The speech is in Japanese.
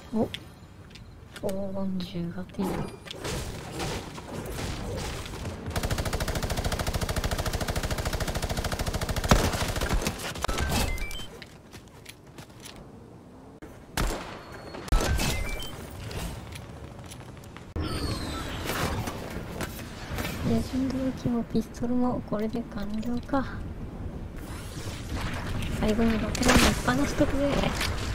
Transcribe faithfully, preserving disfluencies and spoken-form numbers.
お、黄金銃が手に。で、順動機もピストルもこれで完了か。最後にロケランにっぱなしとくぜ。